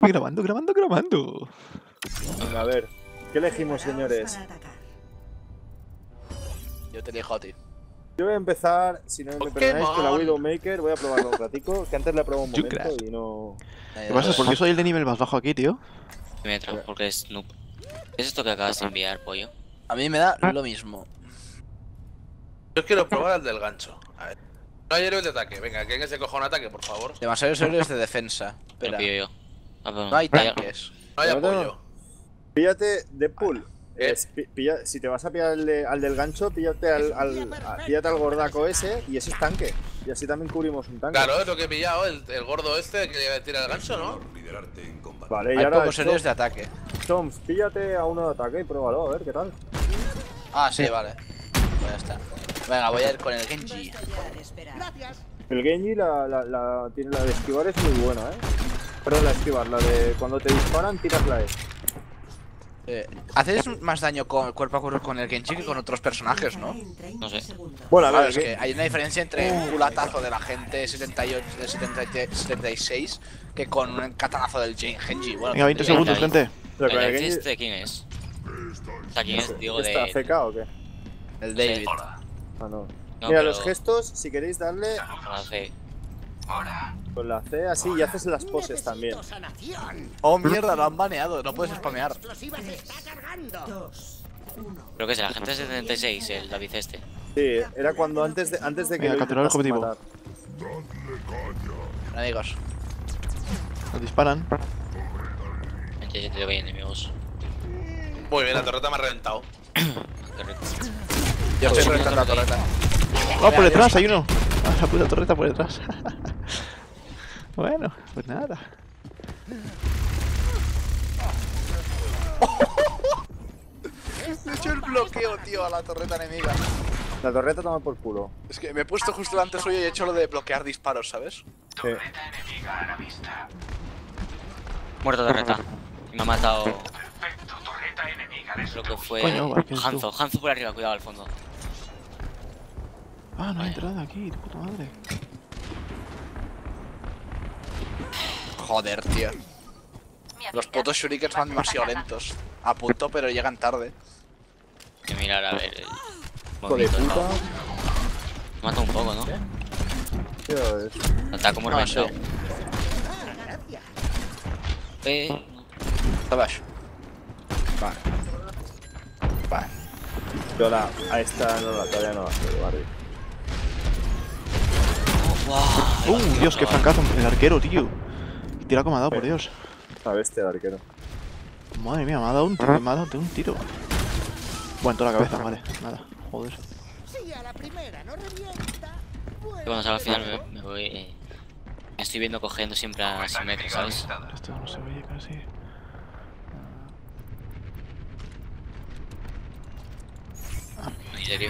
Grabando, grabando, grabando. Venga, a ver. ¿Qué elegimos, señores? Yo te elijo a ti. Yo voy a empezar, si no me perdonáis, con la Widowmaker. Voy a probarlo un ratico, que antes la he probado un momento y no... ¿Qué pasa? ¿Por qué soy el de nivel más bajo aquí, tío? Metro, porque es noob. ¿Qué es esto que acabas de enviar, pollo? A mí me da lo mismo. Yo quiero probar el del gancho. A ver. No hay héroes de ataque. Venga, que se coja un ataque, por favor. Demasiados héroes de defensa. Lo Espera, pillo yo. Ah, pero no hay tanques. No hay Pero apoyo. Píllate Deadpool. ¿Qué? Si te vas a pillar al del gancho, píllate al gordaco ese y ese es tanque. Y así también cubrimos un tanque. Claro, es lo que he pillado, el gordo este que tira el gancho, ¿no? Vale, y Hay ahora pocos héroes de ataque. Toms, píllate a uno de ataque y pruébalo, a ver qué tal. Ah, sí, vale. Pues ya está. Venga, voy a ir con el Genji. El Genji, la de esquivar es muy buena, Perdón, la de esquivar, la de cuando te disparan, tiras la E. Haces más daño cuerpo a cuerpo con el Genji que con otros personajes, ¿no? No sé. Bueno, a Claro, ver, es que hay una diferencia entre un culatazo de la gente 78, de 76 que con un katanazo del Genji. Bueno, Venga, 20 segundos, gente. pero con ¿El el Genji este de quién es? O sea, ¿quién es? Digo, ¿está de... CK o qué? el David. Ah, no. No, Mira, pero- los gestos, si queréis darle No sé. con la C así y haces las poses también. Oh, mierda, lo han baneado. No puedes spamear. Creo que es el agente 76, el David este. Sí, era cuando antes de que Venga, lo capturar el intentasen objetivo. matar. Amigos. Nos disparan. 27 de enemigos. Muy bien, la torreta me ha reventado. Qué rico. Yo estoy Joder, reventando la torreta. ¡Oh, por detrás! Hay uno. Ah, la puta torreta por detrás. Bueno, pues nada. Le he hecho el bloqueo, tío, a la torreta enemiga. La torreta toma por culo. Es que me he puesto justo delante suyo y he hecho lo de bloquear disparos, ¿sabes? Sí. Muerto de reta. Y me ha matado... Creo que fue... Coño, ¿quién es tú? Hanzo. Hanzo por arriba, cuidado al fondo. Ah, no hay entrada aquí, de puta madre. Joder, tío. Los putos shurikens van demasiado lentos. A punto, pero llegan tarde. Hay que mirar a ver el... Hijo de movimiento, puta. ¿no? Mata un poco, ¿no? Tío, es... Está como No, reventado. sí. Abajo. Vale. Vale. Yo a esta no la todavía no la sé, Barry. Dios, qué francazo. El arquero, tío. Tira como ha dado, por Dios. La bestia de arquero. Madre mía, me ha dado un tiro. Me ha dado un tiro. Bueno, en toda la cabeza, vale. Nada, joder. Y cuando salga al final me voy... me estoy viendo cogiendo siempre a Simetri, ¿sabes? Esto no se oye casi. En serio.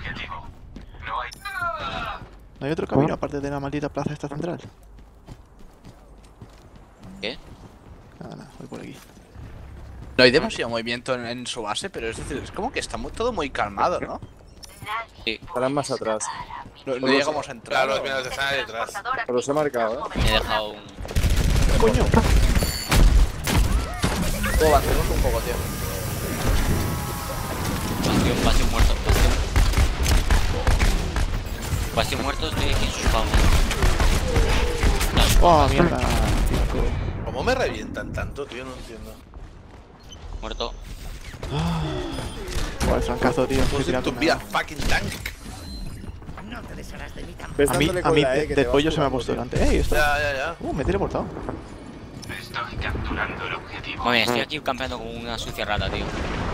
¿No hay otro camino aparte de la maldita plaza esta central? ¿Qué? Nada, voy por aquí. No hay demasiado movimiento en su base, pero es decir, es como que está todo muy calmado, ¿no? Sí, Estarán más atrás. No llegamos a entrar. Claro, los minas están ahí detrás. Pero los he marcado, me he dejado un... ¡Coño! ¿Cómo avancemos un poco, tío? Bastión muerto. Bastión muerto, estoy aquí en su spam. ¡Oh, mierda! ¿Cómo me revientan tanto, tío? No entiendo. Muerto. Joder, francazo, tío. Pues Tira tu con vida nada. fucking tank. Ves A mí, dándole con la E que de te pollo vas se me ha jugando, puesto tío. delante. ¡Ey, esto! Ya. Me he teleportado. Muy bien, estoy aquí campeando como una sucia rata, tío.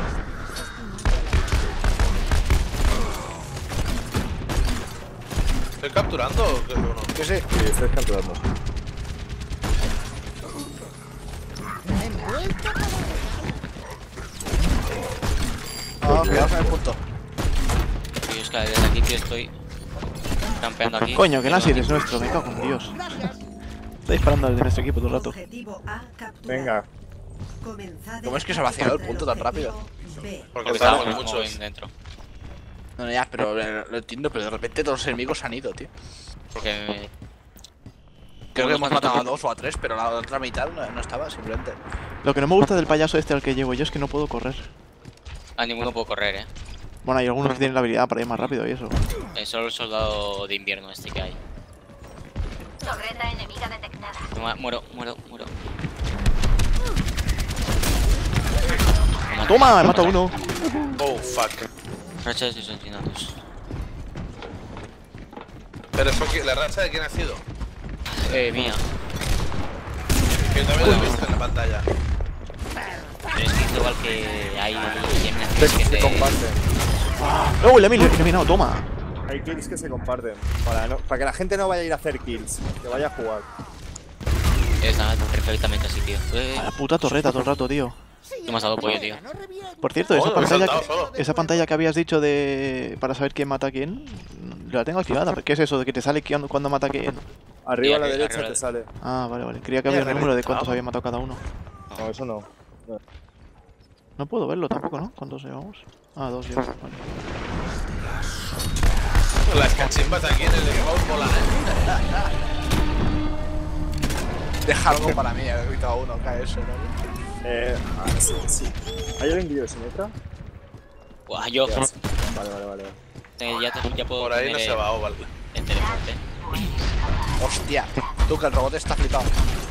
¿Estoy capturando o qué? Bueno, Que sí. Sí, estoy capturando. Ah, cuidado con el punto. Y es que desde aquí, tío, estoy... campeando aquí. Coño, que Nasi es nuestro. Me cago en Dios. Está disparando al de nuestro equipo todo el rato. Venga. ¿Cómo es que se ha vaciado el punto tan rápido? porque Porque estábamos estábamos muchos. dentro. No, ya, pero lo entiendo, pero de repente todos los enemigos han ido, tío. Porque... Creo que los hemos mato matado a todos. 2 o a 3, pero la otra mitad no estaba, simplemente. Lo que no me gusta del payaso este al que llevo yo es que no puedo correr. A ninguno puedo correr, Bueno, hay algunos que tienen la habilidad para ir más rápido y eso. Solo el soldado de invierno este que hay. Torreta enemiga detectada. Muero. ¡Toma! He matado a uno. Oh, fuck. Racha de asesinatos. Pero eso, ¿la racha de quién ha sido? Mía. Que también la he visto en la pantalla. Pero es que igual que hay eliminaciones que Se te... comparten. ¡Oh, le he eliminado! ¡Toma! Hay kills que se comparten. Para que la gente no vaya a ir a hacer kills, que vaya a jugar. Está perfectamente así, tío. A la puta torreta todo el rato, tío. ¿Qué me has dado pollo, tío? Por cierto, esa Oh, me he pantalla, saltado solo. esa pantalla que habías dicho de para saber quién mata a quién, la tengo activada. ¿Qué es eso de que te sale cuando mata a quién? Arriba a la Arriba, derecha arriba. te sale. Ah, vale. Creía que había un número de cuántos había matado cada uno. No, eso no. No puedo verlo tampoco, ¿no? ¿Cuántos llevamos? Ah, 2 yo. Vale. Las cachimbas aquí en el equipo molan, Deja algo para mí, he gritado uno, cae eso, ¿no? Sí. ¿Hay alguien que lleve simetra? Buah, yo... Vale. Ya puedo Por ahí no poner se va, vale. el teleporte. Hostia, tú que el robot está flipado.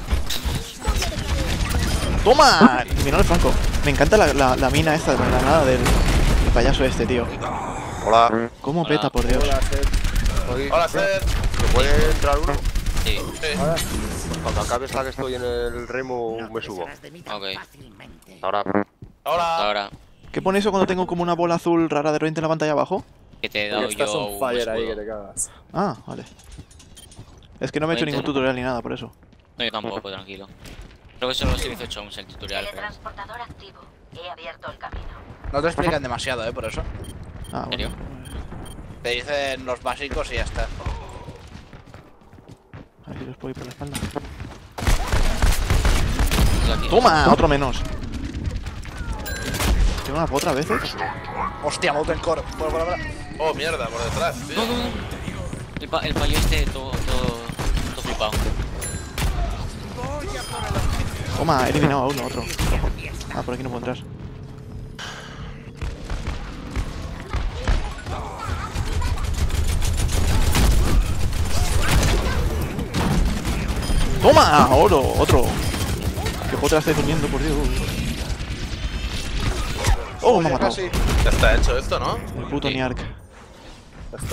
¡Toma! Eliminado el flanco. Me encanta la mina esta de la granada del payaso este, tío. Hola. ¿Cómo Hola. peta, por Dios? Hola, Seth. Hola, Seth. ¿Me puede entrar uno? Sí, Ahora, Cuando acabes la que estoy en el remo me subo. ok. Ahora. Hola. Ahora ¿Qué pone eso cuando tengo como una bola azul rara de repente en la pantalla abajo? que te he dado estás yo on un fire ahí que escudo. te cagas. Ah, vale. Es que no me he hecho Puede ningún ser. tutorial ni nada, por eso. No, yo tampoco, tranquilo. Creo que solo se hizo 8 el tutorial, pero... Teletransportador activo. He abierto el camino. No te explican demasiado, por eso. Ah, ¿En serio? bueno. Te dicen los básicos y ya está. A ver si los puedo ir por la espalda. Estoy aquí. ¡Toma! Otro menos. ¿Tengo una otra veces? Hostia, Mountain Core. Bueno. Oh, mierda, por detrás, tío. No. El payo este todo flipado. Toma, he eliminado a uno, otro. Ah, por aquí no puedo entrar. ¡Toma! ¡Oro! ¡Otro! ¡Qué otra estoy durmiendo, por Dios! ¡Oh, me ha matado! Casi. Ya está hecho esto, ¿no? El puto Sí. Niark. Ya está.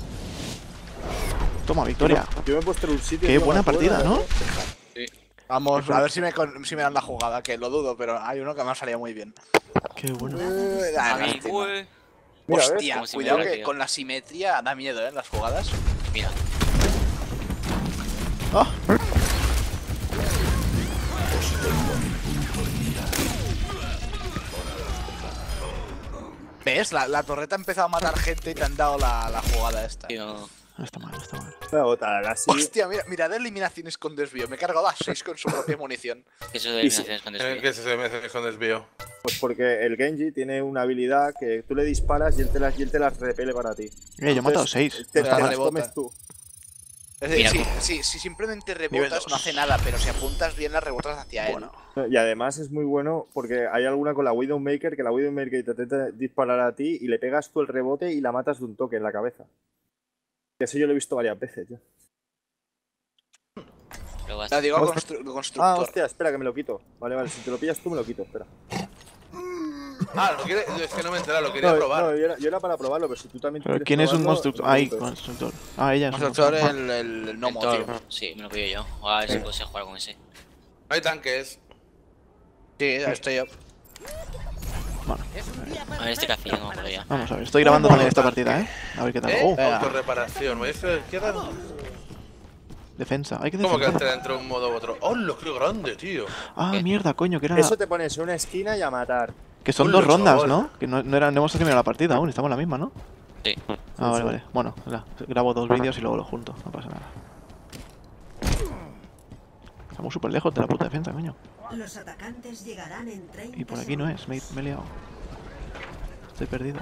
Toma, victoria. Yo me he puesto en un sitio. Qué tío, buena me acuerdo, partida, ¿no? Vamos, a ver si me dan la jugada, que lo dudo, pero hay uno que me ha salido muy bien. Qué bueno. Ah, Ay, lástima. güey. Mira, ¿ves? Hostia, Como si me cuidado hubiera que caído. con la simetría da miedo, las jugadas. Mira, ¡Ah! ¿Ves? La torreta ha empezado a matar gente y te han dado la jugada esta. tío. No está mal, no está mal. Voy a botar así. Hostia, mira de eliminaciones con desvío. Me he cargado a 6 con su propia munición. ¿Qué es eso de Y sí. eliminaciones con En desvío? el que se me con desvío. Pues porque el Genji tiene una habilidad que tú le disparas y él te las repele para ti. Yo he matado Entonces, 6. Te Te las rebota. comes tú. Es Mira, decir, si simplemente Nivel rebotas dos. no hace nada, pero si apuntas bien las rebotas hacia él. Y además es muy bueno porque hay alguna con la Widowmaker que la Widowmaker te intenta disparar a ti y le pegas tú el rebote y la matas de un toque en la cabeza. Eso yo lo he visto varias veces ya. Pero Te basta. digo Ah, constructor. hostia, espera que me lo quito. Vale, si te lo pillas tú me lo quito, espera. Ah, lo quiere. Es que no me he enterado, lo quería No, probar. no, yo era para probarlo, pero si tú también Pero quieres ¿quién es un probarlo, constructor? me Ay, preguntas. constructor. Ah, ella es un Constructor constructor. el gnomo, El tío. Thor, sí, me lo pillo yo. A ver si puedo jugar con ese. No hay tanques. Sí, ya estoy yo. A ver este que hacía, no me acuerdo ya. Vamos a ver, estoy grabando también esta partida, ¿eh? A ver qué tal. Oh, Autorreparación. ¿Me dice izquierda? defensa. Hay que ¿Cómo que defender. entra entre un modo u otro? ¡Oh, lo creo grande, tío! Ah, ¿Qué? mierda, coño, que era. Eso te pones en una esquina y a matar. Que son Hola, dos rondas, chaval. ¿no? Que no hemos terminado la partida aún, estamos en la misma, ¿no? Sí. Ah, vale, vale. Bueno, grabo 2 vídeos y luego los junto, no pasa nada. Estamos súper lejos de la puta defensa, coño. Los atacantes llegarán en 30 Y por aquí no es, me he liado. Estoy perdido.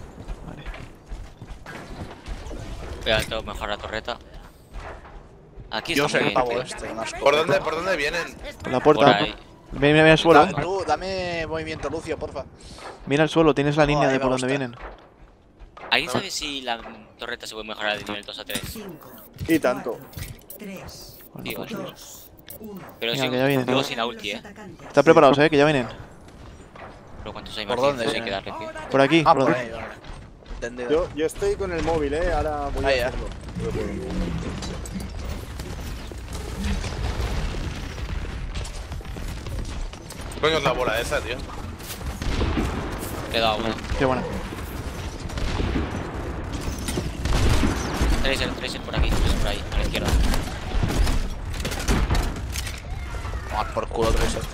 Vale. Voy a tengo mejor la torreta. Aquí Yo está soy muy el bien. pavo tío. este. Más ¿Por dónde vienen? Por la Por puerta. ahí. Mira el suelo. Tú, dame movimiento Lucio, porfa. Mira el suelo, tienes la línea ahí de me por dónde gusta. vienen. ¿Alguien sabe si la torreta se puede mejorar de nivel 2 a 3? 5, Y tanto. 3, Bueno, Digo, pues, 2, 1. pero Venga, si que ya vienen. digo sin la ulti, Están preparados, que ya vienen. Pero ¿cuántos hay ¿Por más? dónde Hay vienen? que darle, tío. Por aquí, Ah, por por aquí. ahí, vale. Entendido. Yo estoy con el móvil, ahora voy Ahí, a hacerlo. Coño es la bola esa, tío. Le he dado uno. Qué buena. Tracer por aquí, Tracer por ahí, a la izquierda. Ah, por culo, Tracer.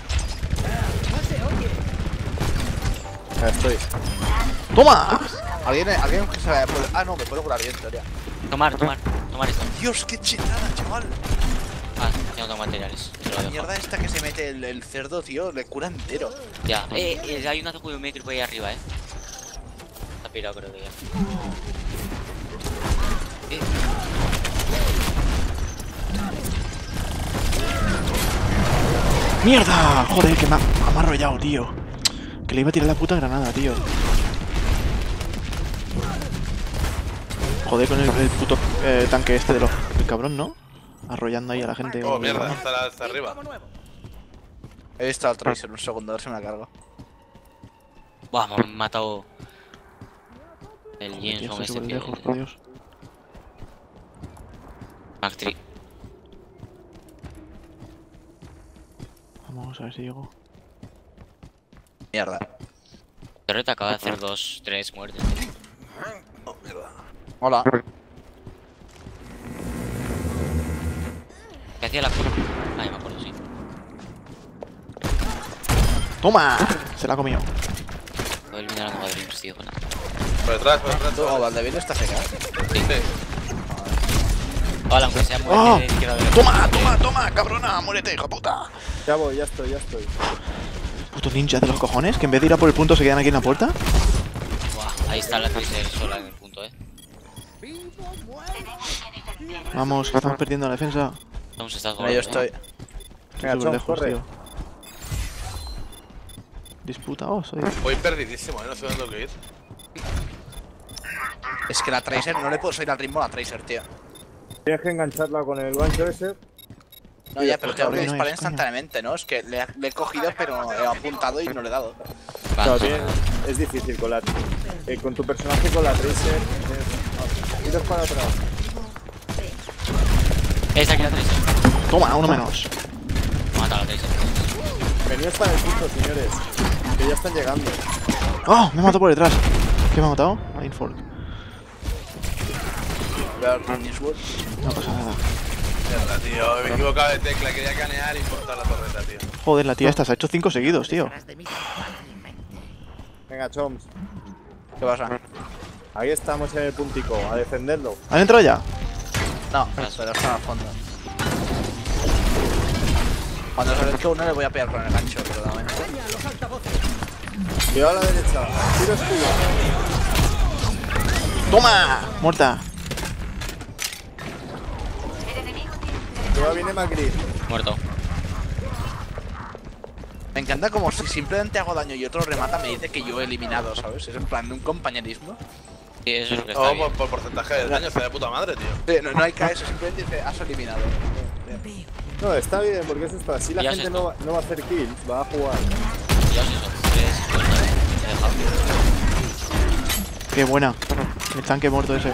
Ya estoy. ¡Toma! ¿Alguien que se vaya por... Ah, no, me puedo curar bien, en teoría. Tomar esto. Dios, qué chetada, chaval. Ah, tengo materiales. Te lo La dejo. mierda esta que se mete el cerdo, tío, le cura entero. Ya, hay una Juego Maker por ahí arriba, Está pirado, creo que ya. ¡Mierda! Joder, que me ha arrollado, tío. Que le iba a tirar la puta granada, tío. Joder con el puto tanque este de los... El cabrón, ¿no? Arrollando ahí a la gente. Oh, mierda, está arriba. He visto al Tracer un segundo, a ver si me la cargo. Buah, me han matado. El Tío, Jameson estoy este, súper tío. lejos, por Dios. Mac3. Vamos a ver si llego. Mierda. Torreta acaba de hacer 2, 3 muertes. Oh, mierda. Hola. ¿Qué hacía la cura? Ah, ya me acuerdo, sí. ¡Toma! Se la ha comido. Voy a eliminar a Nova Dreams, tío. Bueno. Por detrás, por detrás. Oh, Valdevino está seca. Sí. Hola, aunque sea muerte ¡Oh! de izquierda a derecha. ¡Toma, cabrona! ¡Muérete, hija puta! Ya voy, ya estoy. Puto ninja de los cojones, que en vez de ir a por el punto se quedan aquí en la puerta. Buah, ahí está la Tracer sola en el punto, Vamos, que estamos perdiendo la defensa. Vamos a estar Mira, yo estoy. Venga, Súper Chon, lejos, corre. tío. Disputa, soy. Voy perdidísimo, no sé dónde tengo que ir. Es que la Tracer, no le puedo seguir al ritmo a la Tracer, tío. Tienes que engancharla con el gancho ese. No, ya, pero tengo que no disparar es, coño. instantáneamente, ¿no? Es que le he cogido, pero he apuntado y no le he dado. Claro, es difícil con la con tu personaje con la Tracer. Tiras para atrás. Es aquí la Tracer. Toma, uno menos. Me ha matado la Tracer. Veníos para el punto, señores. Que ya están llegando. ¡Oh! Me ha matado por detrás. ¿Qué me ha matado? Mindfork. No pasa nada. Mierda, tío, me he equivocado de tecla, quería canear y cortar la torreta, tío. Joder, la tía esta se ha hecho 5 seguidos, tío. Venga, Choms. ¿Qué pasa? Ahí estamos en el puntico, a defenderlo. ¿Han entrado ya? No, pero están al fondo. Cuando se le uno le voy a pegar con el gancho, pero de momento. Cuidado a la derecha. Tiro escudo. ¡Toma! Muerta. Cuidado, viene Macri. Muerto. Me encanta como si simplemente hago daño y otro remata me dice que yo he eliminado, ¿sabes? Es en plan de un compañerismo. Sí, eso es lo que está Oh, bien. por porcentaje de daño, está de puta madre, tío. Sí, no hay KS, simplemente dice has eliminado. No, está bien, porque eso está. Así la Ya gente sé no va a hacer kills, va a jugar. Ya os eso. 3, 50, he dejado. Qué buena. El tanque muerto ese.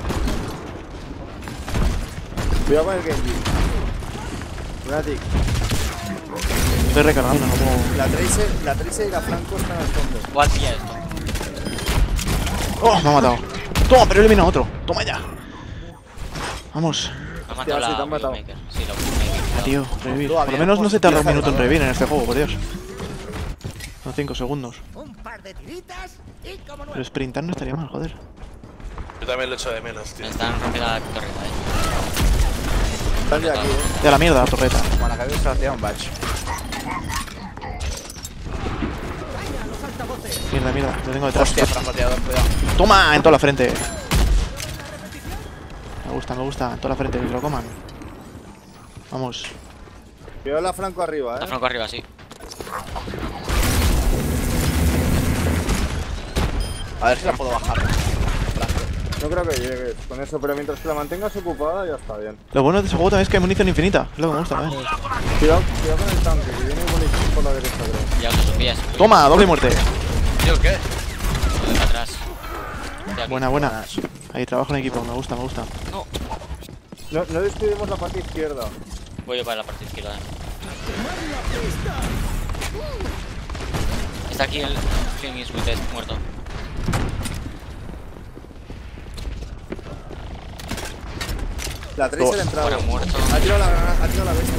Cuidado con el Genji. Gratic. Estoy recargando, no puedo. La Tracer y la Franco están al fondo. Igual pilla esto. ¡Oh! Me ha matado. ¡Toma! Pero he eliminado otro. ¡Toma ya! Vamos. Me ha matado sí, te la han matado. Widowmaker. Sí, la Widowmaker. Ah, tío, revivir. Tú, Por lo había menos no se tarda un posibilidad minuto en de revivir en este juego, por Dios. No 5 segundos. Pero sprintar no estaría mal, joder. Yo también lo echo de menos, tío. Me están rompiendo la torreta, Están de aquí, De la mierda la torreta. Como la cabeza se la tira un batch. Mierda, mierda. Lo tengo detrás. Hostia, francotirador, cuidado. ¡Toma! En toda la frente. Me gusta. En toda la frente, que se lo coman. Vamos. Cuidado la Franco arriba, La Franco arriba, sí. A ver si la puedo bajar. No creo que llegues con eso, pero mientras que la mantengas ocupada ya está bien. Lo bueno de este juego también es que hay munición infinita. Es lo que me gusta, Cuidado con el tanque, que viene munición por la derecha, creo. Ya os pillas. Toma, doble muerte. ¿Yo qué? Lo de atrás. Buena, buena. Ahí, trabajo en equipo, me gusta, me gusta. No descuidemos la parte izquierda. Voy yo para la parte izquierda. Está aquí el Clint Eastwood muerto. La Tracer ha entrado. Fuera muerto. Ha tirado la granada, ha tirado la bestia.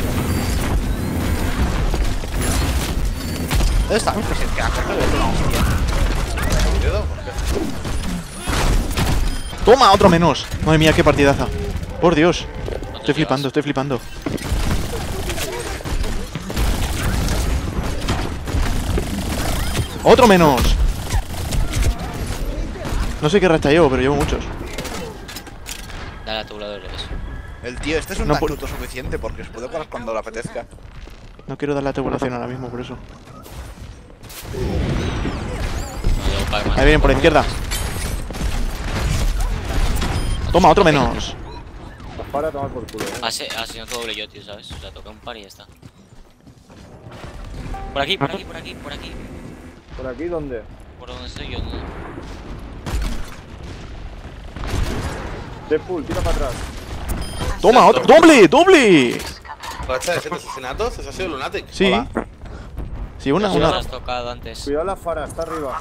¿Dónde está? Pues el que ha cogido el ¿Dedo? ¿Por qué? Toma, otro menos. Madre mía, qué partidaza. Por Dios. Estoy llevas? flipando, estoy flipando. ¡Otro menos! No sé qué racha llevo, pero llevo muchos. Dale a tu lado eso. El tío, este es un No tanque pu- autosuficiente porque se puede jugar cuando le apetezca. No quiero dar la tribulación ahora mismo, por eso. Ahí vienen por la izquierda. Toma, otro menos. Para tomar por culo. Así no todo doble yo, tío, ¿sabes? O sea, toqué un par y ya está. Por aquí, por aquí, por aquí, por aquí. ¿Por aquí dónde? Por donde estoy yo, no. Deadpool, tira para atrás. Toma, otro. ¡Doble! ¡Doble! ¿Racha de 7 asesinatos? ¿Eso ha sido Lunatic? Sí. Hola. Sí, una, Eso lo una. has tocado antes. Cuidado la Fara, está arriba.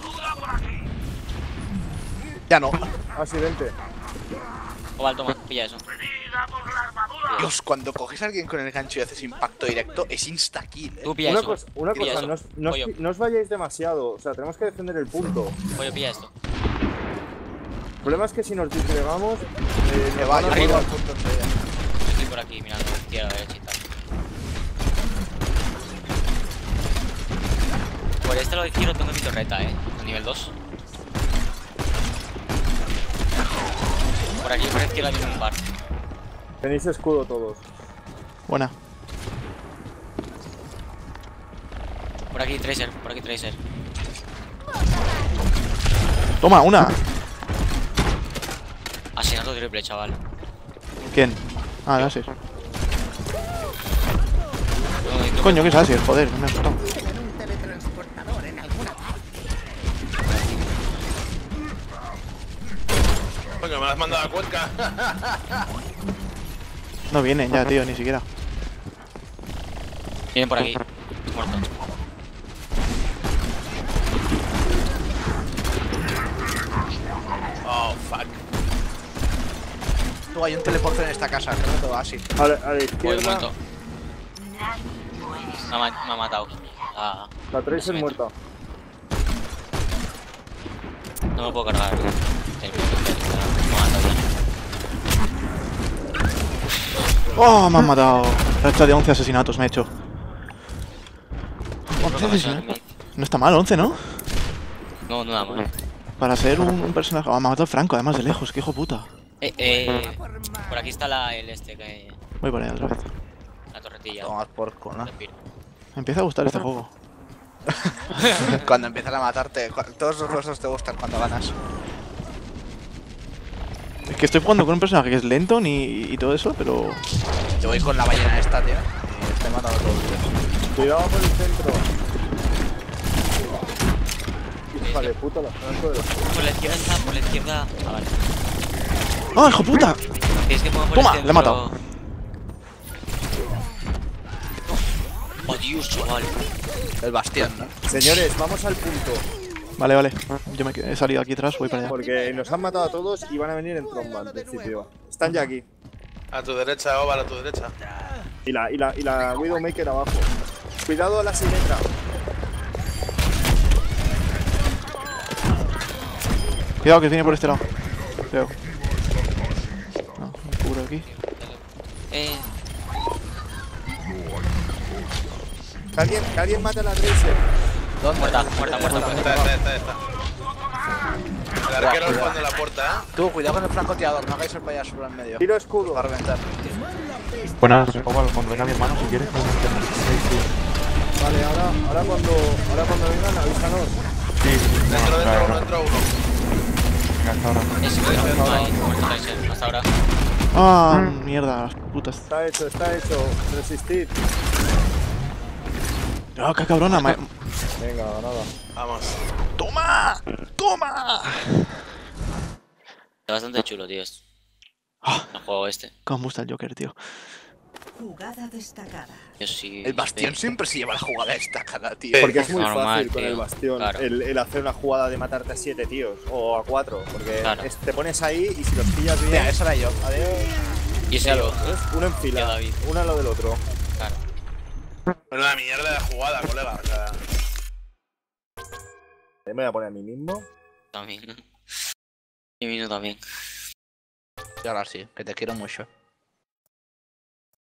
Ya no. Accidente. Oval, toma, pilla eso. Dios, cuando coges a alguien con el gancho y haces impacto directo, es insta-kill, Tú pilla eso. Una Pilla cosa, eso. no os vayáis demasiado. O sea, tenemos que defender el punto. Pollo, pilla esto. El problema es que si nos disgregamos, Que vaya Arriba. al punto enseguida. Yo estoy por aquí mirando a la izquierda, a la derecha y tal. Por este lado izquierdo tengo mi torreta, a nivel 2. Por aquí por la izquierda viene un bar. tenéis escudo todos. Buena. Por aquí Tracer, por aquí Tracer. Toma, una. Asesinato triple, chaval. ¿Quién? Ah, Láser. Coño, ¿qué es Láser? Joder, me ha asustado. Tienen un teletransportador en alguna parte. Coño, me lo has mandado a Cuenca. No vienen ya, tío, ni siquiera. Vienen por aquí. Muerto. Oh, fuck. Tú, hay un teleporte en esta casa, creo que va así. A la Voy izquierda, muerto. Me ha matado. Ah, la Tracer muerta. no me puedo cargar. Me ha matado ya. ¡Oh, me han matado! Racha de 11 asesinatos me ha hecho. 11 Creo que asesinatos. No está mal, 11, ¿no? No, nada más. Para ser un personaje. Ah, me ha matado Franco, además de lejos, qué hijo puta. Por aquí está el este que. Voy por ahí otra vez. La torretilla. Tomad por culo, ¿no? Respiro. Me empieza a gustar este juego. Cuando empiezan a matarte, todos los rostros te gustan cuando ganas. Es que estoy jugando con un personaje que es lento y todo eso, pero. Yo voy con la ballena esta, tío. Y estoy matando a todos los Cuidado por el centro. Hija de puta, la Franco de la... Por la izquierda está, por la izquierda. Ah, vale. ¡Ah, hijo puta! Tienes que mover por Toma, el centro. le he matado. Oh, Dios, chaval. El bastión, ¿no? Señores, vamos al punto. Vale, vale. Yo me he salido aquí atrás, voy para allá. Porque nos han matado a todos y van a venir en tromba al principio. Están ya aquí. A tu derecha, Oval, a tu derecha. Y la Widowmaker abajo. Cuidado a la Symmetra. Cuidado que viene por este lado. Creo. No, me cubro aquí. Que alguien mate a la Tracer. Muerta. Está. El arquero al fondo de la puerta, Tú, cuidado con el francotirador, no hagáis el payaso por en medio. Tiro escudo. Va a reventar. Buenas, cuando venga mi hermano, si quieres, podemos hacer Vale, ahora cuando vengan, avísanos. Sí, Dentro claro. uno, dentro uno. Venga, hasta ahora. Hasta ahora. Ah, mierda, las putas. Está hecho, resistir. Ah, qué cabrona. Venga, nada. Vamos. ¡Toma! ¡Toma! Está bastante chulo, tío. El juego este. Cómo me gusta el Joker, tío. Jugada destacada. Yo sí. El Bastión siempre se lleva la jugada destacada, tío. Porque es muy Normal, fácil con tío. el Bastión Claro. el hacer una jugada de matarte a 7 tíos o a 4. Porque Claro. te pones ahí y si los pillas bien. Mira, esa era yo. Adiós. Y ese Claro, yo. ¿ves? Uno en fila, Yo, David. uno al lado del otro. Claro. Una mierda de jugada, colega. O sea, Me voy a poner a mí mismo. También. Y mío también. Y ahora sí, que te quiero mucho.